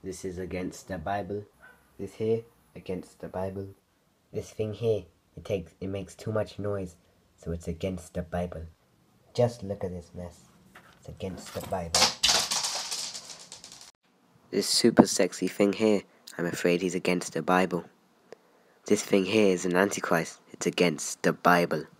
This is against the Bible. This here, against the Bible. This thing here, it makes too much noise, so it's against the Bible. Just look at this mess. It's against the Bible. This super sexy thing here, I'm afraid he's against the Bible. This thing here is an Antichrist. It's against the Bible.